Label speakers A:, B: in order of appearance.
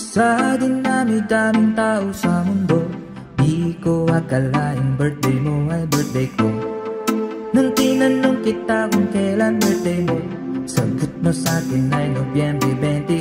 A: Sa dinami-daming tao sa mundo, di ko akalaing birthday mo ay birthday ko. Nang tinanong kita kung kailan birthday mo, sagot mo sa'kin ay Nobyembre 20.